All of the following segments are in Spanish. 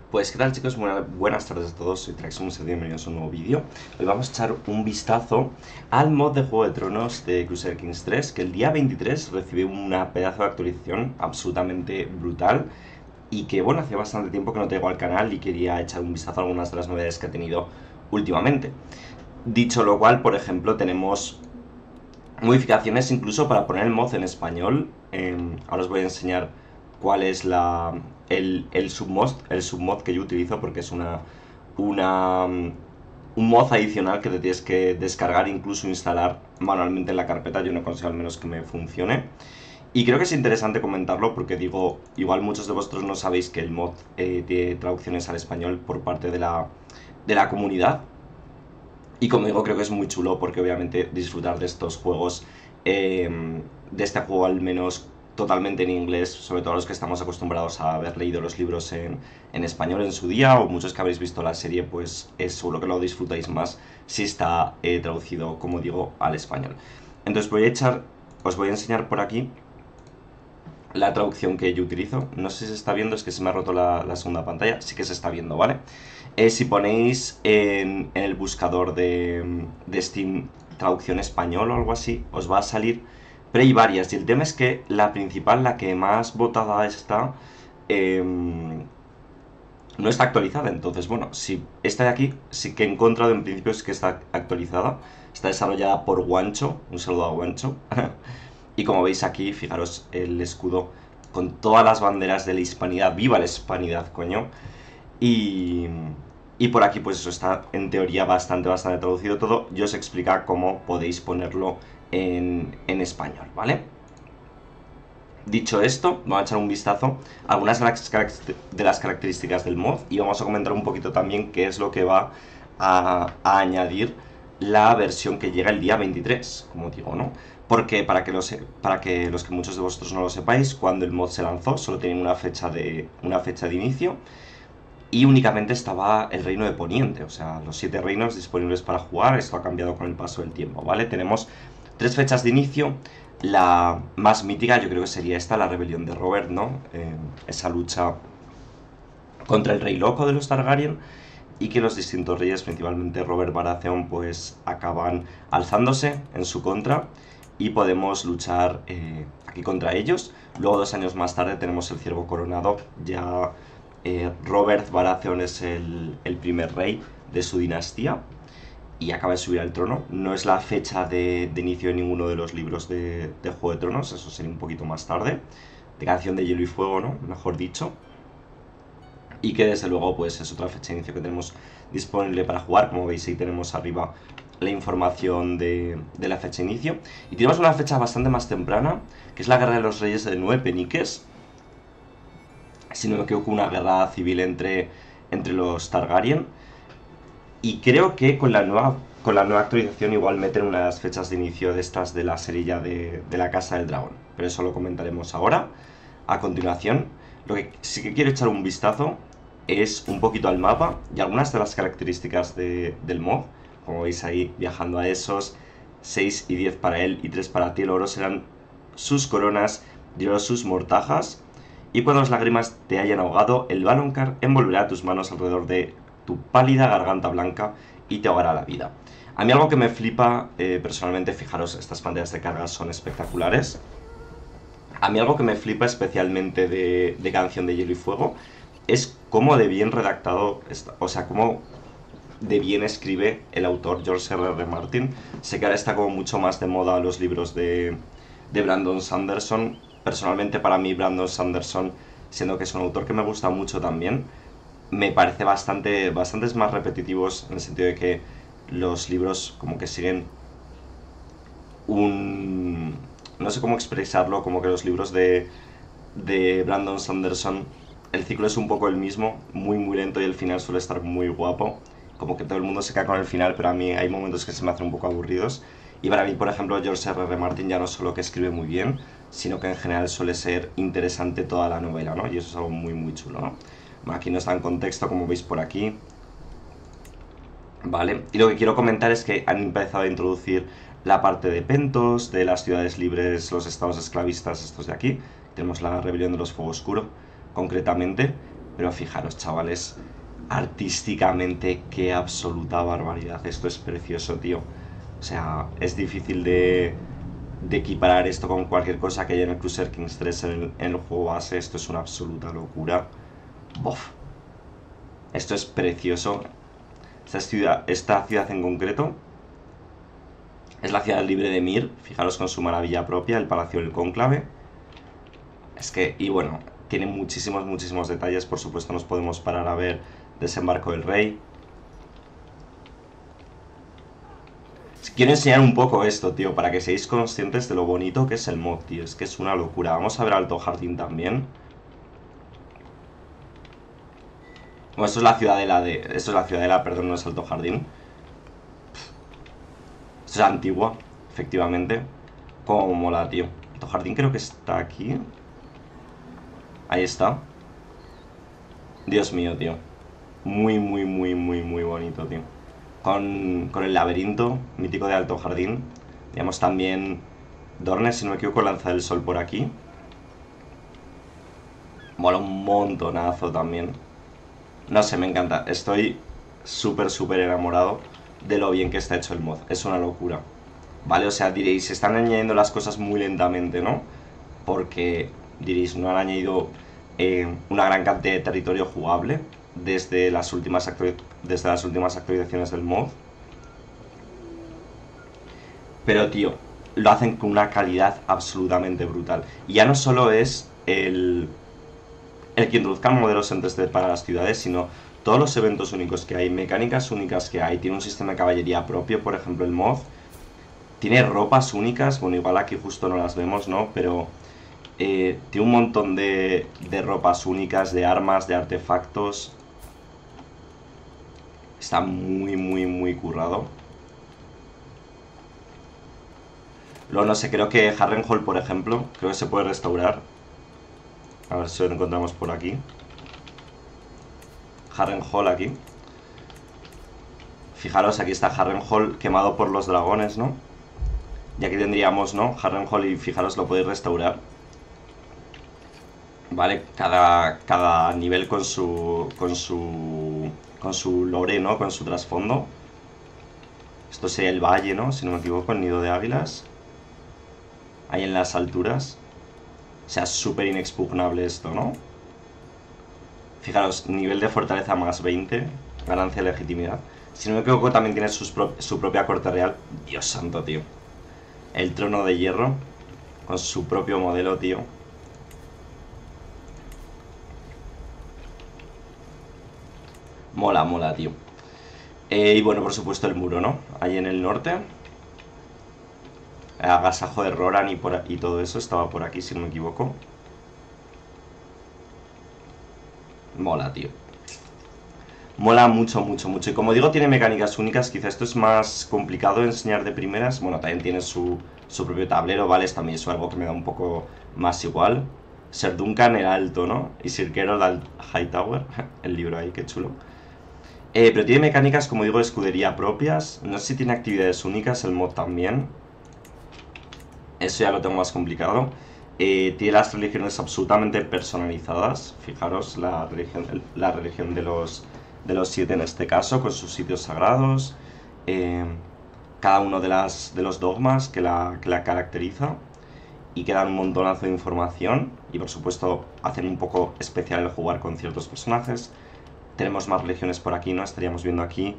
Pues qué tal chicos, buenas tardes a todos, soy Traxxum y bienvenidos a un nuevo vídeo. Hoy vamos a echar un vistazo al mod de Juego de Tronos de Crusader Kings 3, que el día 23 recibió una pedazo de actualización absolutamente brutal y que bueno, hacía bastante tiempo que no traigo al canal y quería echar un vistazo a algunas de las novedades que ha tenido últimamente. Dicho lo cual, por ejemplo, tenemos modificaciones incluso para poner el mod en español. Ahora os voy a enseñar cuál es el submod que yo utilizo, porque es una, un mod adicional que te tienes que descargar, incluso instalar manualmente en la carpeta. Yo no consigo al menos que me funcione. Y creo que es interesante comentarlo porque digo, igual muchos de vosotros no sabéis que el mod tiene traducciones al español por parte de la comunidad. Y como digo, creo que es muy chulo porque obviamente disfrutar de estos juegos, de este juego al menos totalmente en inglés, sobre todo los que estamos acostumbrados a haber leído los libros en español en su día, o muchos que habéis visto la serie, pues es seguro que lo disfrutáis más si está traducido, como digo, al español. Entonces os voy a enseñar por aquí la traducción que yo utilizo. No sé si se está viendo, es que se me ha roto la segunda pantalla. Sí que se está viendo, ¿vale? Si ponéis en el buscador de Steam traducción español o algo así, os va a salir. Pero hay varias, y el tema es que la principal, la que más votada está, no está actualizada. Entonces, bueno, si esta de aquí sí que he encontrado en principio es que está actualizada. Está desarrollada por Guancho. Un saludo a Guancho. Y como veis aquí, fijaros el escudo con todas las banderas de la hispanidad. ¡Viva la hispanidad, coño! Y, y por aquí, pues eso está en teoría bastante traducido todo. Yo os explico cómo podéis ponerlo en español, ¿vale? Dicho esto, vamos a echar un vistazo a algunas de las características del mod y vamos a comentar un poquito también qué es lo que va a añadir la versión que llega el día 23, como digo, ¿no? Porque para que los que muchos de vosotros no lo sepáis, cuando el mod se lanzó solo tenía una fecha de inicio y únicamente estaba el reino de Poniente, o sea, los 7 reinos disponibles para jugar. Esto ha cambiado con el paso del tiempo, ¿vale? Tenemos 3 fechas de inicio. La más mítica yo creo que sería esta, la rebelión de Robert, ¿no? Esa lucha contra el rey loco de los Targaryen y que los distintos reyes, principalmente Robert Baratheon, pues acaban alzándose en su contra y podemos luchar aquí contra ellos. Luego 2 años más tarde tenemos el Ciervo Coronado. Ya Robert Baratheon es el primer rey de su dinastía y acaba de subir al trono. No es la fecha de inicio de ninguno de los libros de Juego de Tronos, eso sería un poquito más tarde. De Canción de Hielo y Fuego, ¿no? Mejor dicho. Y que desde luego pues es otra fecha de inicio que tenemos disponible para jugar. Como veis ahí tenemos arriba la información de la fecha de inicio. Y tenemos una fecha bastante más temprana, que es la Guerra de los Reyes de 9 Peniques. Si no me equivoco, una guerra civil entre los Targaryen. Y creo que con la nueva actualización igual meten unas fechas de inicio de estas de la serie ya de la Casa del Dragón. Pero eso lo comentaremos ahora, a continuación. Lo que sí que quiero echar un vistazo es un poquito al mapa y algunas de las características del mod. Como veis ahí, viajando a esos, 6 y 10 para él y 3 para ti. El oro serán sus coronas, de oro sus mortajas. Y cuando las lágrimas te hayan ahogado, el Valonqar envolverá tus manos alrededor de tu pálida garganta blanca y te ahogará la vida. A mí algo que me flipa, personalmente, fijaros, estas pantallas de carga son espectaculares. A mí algo que me flipa especialmente de Canción de Hielo y Fuego es cómo de bien redactado está, o sea, cómo de bien escribe el autor George R.R. Martin. Sé que ahora está como mucho más de moda los libros de Brandon Sanderson. Personalmente para mí Brandon Sanderson, siendo que es un autor que me gusta mucho también, me parece bastantes más repetitivos en el sentido de que los libros como que siguen un... no sé cómo expresarlo, como que los libros de Brandon Sanderson, el ciclo es un poco el mismo, muy lento y el final suele estar muy guapo. Como que todo el mundo se cae con el final, pero a mí hay momentos que se me hacen un poco aburridos. Y para mí, por ejemplo, George R.R. Martin ya no solo que escribe muy bien, sino que en general suele ser interesante toda la novela, ¿no? Y eso es algo muy chulo, ¿no? Bueno, aquí no está en contexto, como veis por aquí. Vale, y lo que quiero comentar es que han empezado a introducir la parte de Pentos, de las ciudades libres, los estados esclavistas estos de aquí. Tenemos la rebelión de los Fuego Oscuro, concretamente. Pero fijaros, chavales, artísticamente, qué absoluta barbaridad. Esto es precioso, tío. O sea, es difícil de equiparar esto con cualquier cosa que haya en el Crusader Kings 3 en el juego base. Esto es una absoluta locura. Bof. Esto es precioso. Esta ciudad en concreto es la ciudad libre de Mir. Fijaros con su maravilla propia, el Palacio del Cónclave. Es que, y bueno, tiene muchísimos, muchísimos detalles. Por supuesto nos podemos parar a ver Desembarco del Rey. Quiero enseñar un poco esto, tío, para que seáis conscientes de lo bonito que es el mod, tío. Es que es una locura. Vamos a ver Alto Jardín también. Bueno, esto es la ciudadela de... Esto es la ciudadela, perdón, no es Alto Jardín. Esto es antigua, efectivamente. Como mola, tío. Alto Jardín creo que está aquí. Ahí está. Dios mío, tío. Muy, muy, muy, muy, muy bonito, tío. Con el laberinto mítico de Alto Jardín. Digamos también Dorne, si no me equivoco, Lanza del Sol por aquí. Mola un montonazo también. No sé, me encanta. Estoy súper, súper enamorado de lo bien que está hecho el mod. Es una locura. Vale, o sea, diréis, se están añadiendo las cosas muy lentamente, ¿no? Porque, diréis, no han añadido una gran cantidad de territorio jugable desde las últimas actualizaciones del mod. Pero, tío, lo hacen con una calidad absolutamente brutal. Y ya no solo es el que introduzcan modelos en 3D para las ciudades, sino todos los eventos únicos que hay, mecánicas únicas que hay. Tiene un sistema de caballería propio, por ejemplo, el mod. Tiene ropas únicas, bueno, igual aquí justo no las vemos, ¿no? Pero tiene un montón de ropas únicas, de armas, de artefactos. Está muy, muy, muy currado. Luego, no sé, creo que Harrenhal, por ejemplo, creo que se puede restaurar. A ver si lo encontramos por aquí. Harrenhal aquí. Fijaros, aquí está Harrenhal quemado por los dragones, ¿no? Y aquí tendríamos, ¿no? Harrenhal y fijaros, lo podéis restaurar. Vale, cada nivel con su lore, ¿no? Con su trasfondo. Esto sería el valle, ¿no? Si no me equivoco, el nido de águilas. Ahí en las alturas. O sea, súper inexpugnable esto, ¿no? Fijaros, nivel de fortaleza más 20. Ganancia de legitimidad. Si no me equivoco, también tiene su propia corte real. Dios santo, tío. El trono de hierro. Con su propio modelo, tío. Mola, mola, tío. Y bueno, por supuesto el muro, ¿no? Ahí en el norte. Agasajo de Roran y todo eso estaba por aquí, si no me equivoco. Mola, tío. Mola mucho, mucho, mucho. Y como digo, tiene mecánicas únicas. Quizá esto es más complicado de enseñar de primeras. Bueno, también tiene su propio tablero, ¿vale? También es algo que me da un poco más igual. Ser Duncan el alto, ¿no? Y Sir Geralt al Hightower. El libro ahí, qué chulo. Pero tiene mecánicas, como digo, de escudería propias. No sé si tiene actividades únicas, el mod también. Eso ya lo tengo más complicado. Tiene las religiones absolutamente personalizadas. Fijaros, la religión de los siete en este caso, con sus sitios sagrados. Cada uno de los dogmas que la caracteriza. Y que dan un montonazo de información. Y por supuesto, hacen un poco especial el jugar con ciertos personajes. Tenemos más religiones por aquí, ¿no? Estaríamos viendo aquí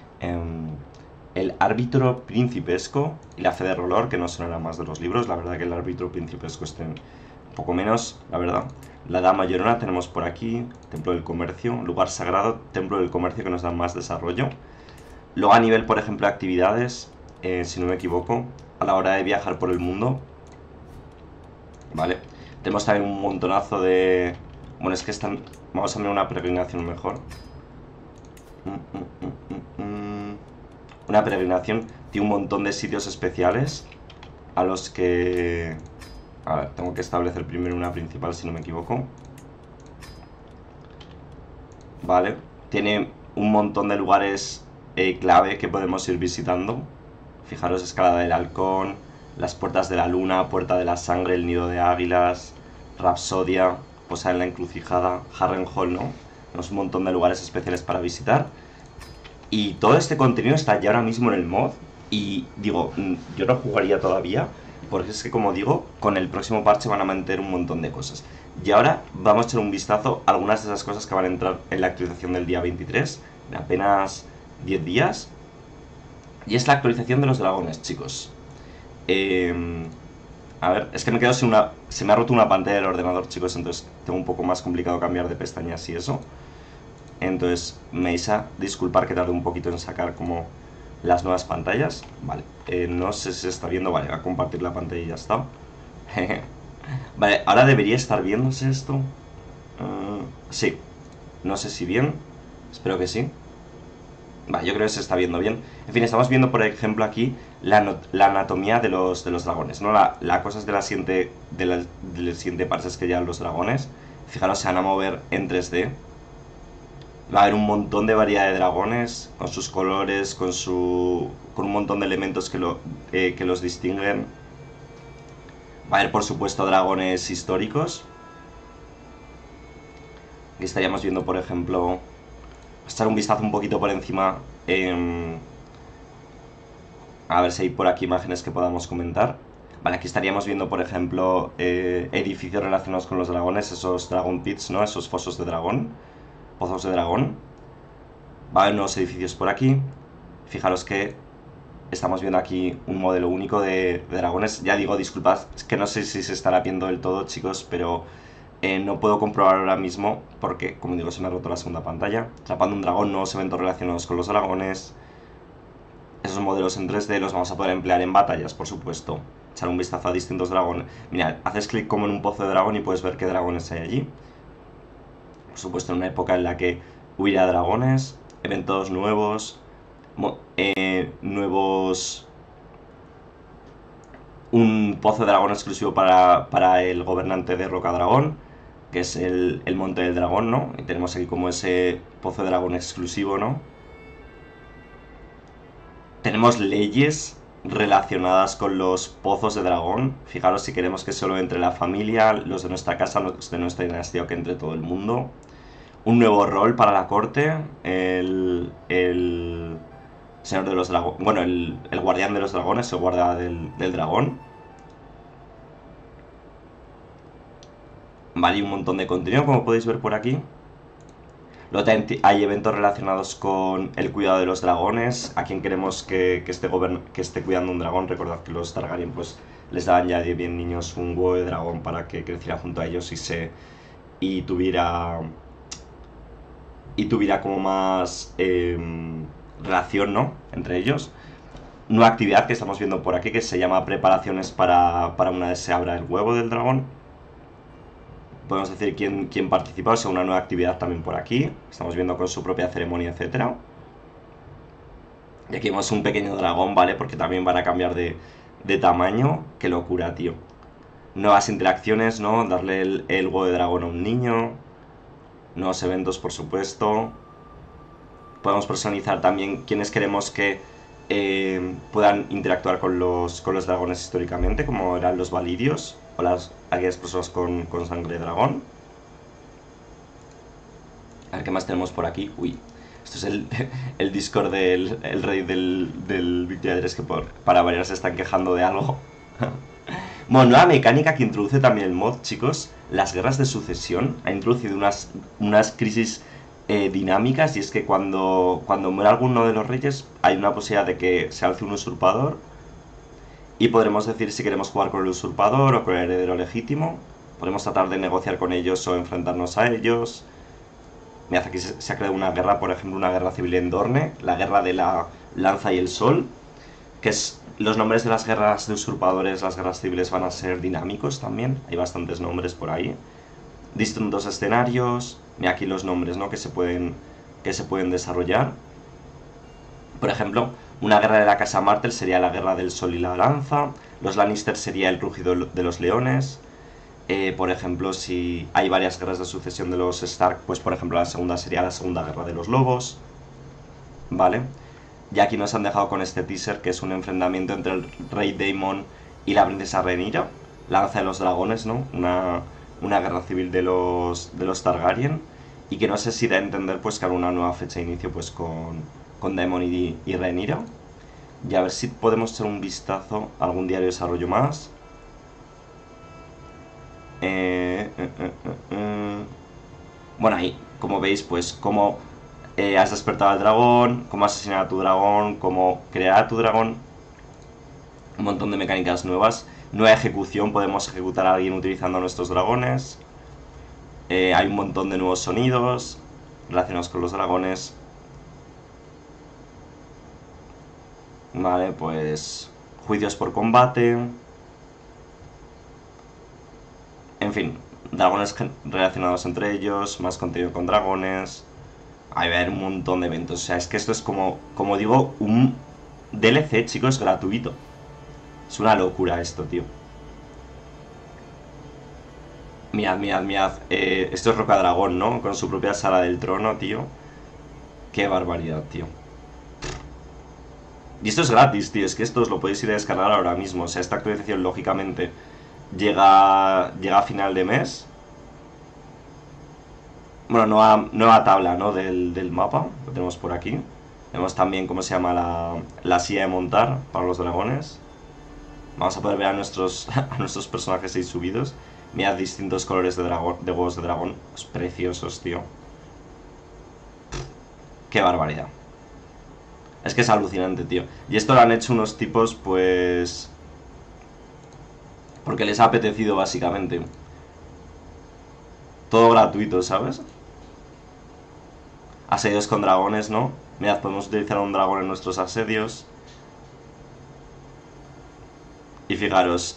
el árbitro principesco y la fe de Rolor, que no son nada más de los libros. La verdad que el árbitro principesco esté un poco menos, la verdad. La Dama Llorona tenemos por aquí, Templo del Comercio, lugar sagrado, Templo del Comercio, que nos da más desarrollo. Luego a nivel, por ejemplo, de actividades, si no me equivoco, a la hora de viajar por el mundo, ¿vale? Tenemos también un montonazo de... Bueno, es que están... Vamos a ver una peregrinación mejor. Una peregrinación tiene un montón de sitios especiales a los que... A ver, tengo que establecer primero una principal si no me equivoco. Vale. Tiene un montón de lugares clave que podemos ir visitando. Fijaros, Escalada del Halcón, las Puertas de la Luna, Puerta de la Sangre, el Nido de Águilas, Rapsodia, Posada en la Encrucijada, Harrenhal, ¿no? Tenemos un montón de lugares especiales para visitar. Y todo este contenido está ya ahora mismo en el mod. Y digo, yo no jugaría todavía, porque es que como digo, con el próximo parche van a meter un montón de cosas. Y ahora vamos a echar un vistazo a algunas de esas cosas que van a entrar en la actualización del día 23, de apenas 10 días. Y es la actualización de los dragones, chicos. A ver, es que me quedo sin una... Se me ha roto una pantalla del ordenador, chicos, entonces tengo un poco más complicado cambiar de pestañas y eso. Entonces, me vais a disculpar que tarde un poquito en sacar como las nuevas pantallas. Vale, no sé si se está viendo. Vale, voy a compartir la pantalla y ya está. Vale, ahora debería estar viéndose esto. Sí, no sé si bien. Espero que sí. Vale, yo creo que se está viendo bien. En fin, estamos viendo, por ejemplo, aquí la anatomía de los dragones, ¿no? La cosa es de la siguiente, del siguiente parche es que ya los dragones, fijaros, se van a mover en 3D. Va a haber un montón de variedad de dragones, con sus colores, con un montón de elementos que los distinguen. Va a haber, por supuesto, dragones históricos. Aquí estaríamos viendo, por ejemplo, echar un vistazo un poquito por encima. A ver si hay por aquí imágenes que podamos comentar. Vale, aquí estaríamos viendo, por ejemplo, edificios relacionados con los dragones, esos dragon pits, ¿no? Esos fosos de dragón, pozos de dragón. Va a haber nuevos edificios por aquí. Fijaros que estamos viendo aquí un modelo único de dragones. Ya digo, disculpad, es que no sé si se estará viendo del todo, chicos, pero no puedo comprobar ahora mismo porque, como digo, se me ha roto la segunda pantalla. Atrapando un dragón, nuevos eventos relacionados con los dragones. Esos modelos en 3D los vamos a poder emplear en batallas, por supuesto. Echar un vistazo a distintos dragones. Mirad, haces clic como en un pozo de dragón y puedes ver qué dragones hay allí. Por supuesto, en una época en la que hubiera dragones, eventos nuevos, nuevos... Un pozo de dragón exclusivo para el gobernante de Roca Dragón, que es el monte del dragón, ¿no? Y tenemos aquí como ese pozo de dragón exclusivo, ¿no? Tenemos leyes relacionadas con los pozos de dragón. Fijaros si queremos que solo entre la familia, los de nuestra casa, los de nuestra dinastía o que entre todo el mundo. Un nuevo rol para la corte. El señor de los dragones. Bueno, el guardián de los dragones, el guarda del dragón. Vale, y un montón de contenido, como podéis ver por aquí. Luego también hay eventos relacionados con el cuidado de los dragones. A quien queremos que esté cuidando un dragón. Recordad que los Targaryen pues les daban ya de bien niños un huevo de dragón para que creciera junto a ellos y tuviera como más relación, ¿no? Entre ellos. Nueva actividad que estamos viendo por aquí que se llama preparaciones para una vez se abra el huevo del dragón. Podemos decir quién participa, o sea, una nueva actividad también por aquí. Estamos viendo con su propia ceremonia, etcétera. Y aquí vemos un pequeño dragón, ¿vale? Porque también van a cambiar de tamaño. Qué locura, tío. Nuevas interacciones, ¿no? Darle el huevo de dragón a un niño. Nuevos eventos, por supuesto. Podemos personalizar también quienes queremos que puedan interactuar con los dragones históricamente, como eran los valirios o aquellas personas con sangre de dragón. A ver qué más tenemos por aquí. Uy, esto es el Discord del rey del Victoria 3 que para variar se están quejando de algo. Bueno, nueva mecánica que introduce también el mod, chicos. Las guerras de sucesión. Ha introducido unas crisis dinámicas, y es que cuando muera alguno de los reyes hay una posibilidad de que se alce un usurpador y podremos decir si queremos jugar con el usurpador o con el heredero legítimo. Podemos tratar de negociar con ellos o enfrentarnos a ellos. Mirad, aquí se ha creado una guerra, por ejemplo, una guerra civil en Dorne, la guerra de la lanza y el sol, que es... Los nombres de las guerras de usurpadores, las guerras civiles van a ser dinámicos también, hay bastantes nombres por ahí. Distintos escenarios, mira aquí los nombres, ¿no? que se pueden desarrollar. Por ejemplo, una guerra de la casa Martel sería la guerra del sol y la lanza. Los Lannister sería el rugido de los leones. Por ejemplo, si hay varias guerras de sucesión de los Stark, pues por ejemplo la segunda sería la segunda guerra de los lobos. ¿Vale? Y aquí nos han dejado con este teaser, que es un enfrentamiento entre el rey Daemon y la princesa Rhaenyra. La danza de los dragones, ¿no? Una guerra civil de los Targaryen. Y que no sé si da a entender pues que hará una nueva fecha de inicio pues con Daemon y Rhaenyra. Y a ver si podemos echar un vistazo a algún diario de desarrollo más. Bueno, ahí, como veis, pues cómo has despertado al dragón, cómo asesinar a tu dragón, cómo crear a tu dragón. Un montón de mecánicas nuevas. Nueva ejecución, podemos ejecutar a alguien utilizando nuestros dragones. Hay un montón de nuevos sonidos relacionados con los dragones. Vale, pues juicios por combate. En fin, dragones relacionados entre ellos, más contenido con dragones. Hay a haber un montón de eventos. O sea, es que esto es como digo, un DLC, chicos, gratuito. Es una locura esto, tío. Mirad, mirad, mirad. Esto es Rocadragón, ¿no? Con su propia sala del trono, tío. Qué barbaridad, tío. Y esto es gratis, tío. Es que esto os lo podéis ir a descargar ahora mismo. O sea, esta actualización, lógicamente, llega a final de mes. Bueno, nueva tabla, ¿no? Del mapa. Lo tenemos por aquí. Tenemos también, ¿cómo se llama? La silla de montar para los dragones. Vamos a poder ver a nuestros personajes ahí subidos. Mirad distintos colores de huevos de dragón. Pues preciosos, tío. Qué barbaridad. Es que es alucinante, tío. Y esto lo han hecho unos tipos, pues... porque les ha apetecido, básicamente. Todo gratuito, ¿sabes? Asedios con dragones, ¿no? Mirad, podemos utilizar un dragón en nuestros asedios. Y fijaros,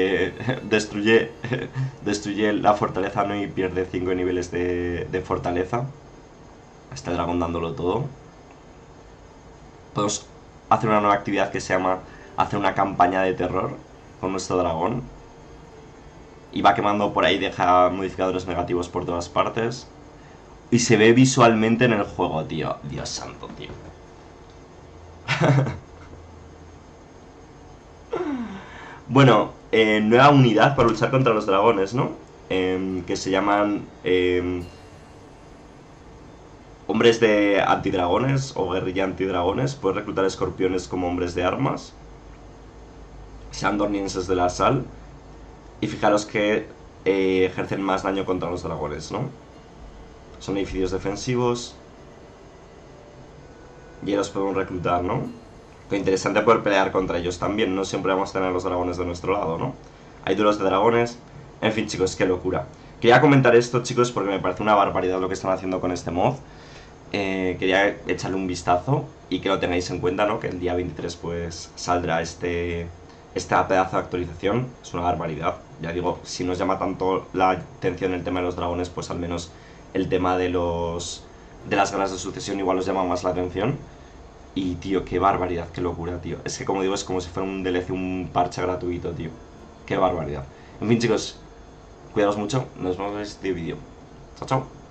destruye la fortaleza, ¿no? Y pierde 5 niveles de fortaleza. Este dragón dándolo todo. Podemos hacer una nueva actividad que se llama hacer una campaña de terror con nuestro dragón. Y va quemando por ahí, deja modificadores negativos por todas partes. Y se ve visualmente en el juego, tío. Dios santo, tío. Bueno, nueva unidad para luchar contra los dragones, ¿no? Que se llaman hombres de antidragones o guerrilla antidragones. Puedes reclutar escorpiones como hombres de armas. Sean dornienses de la sal. Y fijaros que ejercen más daño contra los dragones, ¿no? Son edificios defensivos. Y los podemos reclutar, ¿no? Qué interesante poder pelear contra ellos también. No siempre vamos a tener los dragones de nuestro lado, ¿no? Hay duelos de dragones. En fin, chicos, qué locura. Quería comentar esto, chicos, porque me parece una barbaridad lo que están haciendo con este mod. Quería echarle un vistazo y que lo tengáis en cuenta, ¿no? Que el día 23 pues saldrá esta pedazo de actualización. Es una barbaridad. Ya digo, si nos llama tanto la atención el tema de los dragones, pues al menos el tema de las guerras de sucesión igual os llama más la atención. Y, tío, qué barbaridad, qué locura, tío. Es que, como digo, es como si fuera un DLC, un parche gratuito, tío. Qué barbaridad. En fin, chicos, cuidaos mucho. Nos vemos en este vídeo. Chao, chao.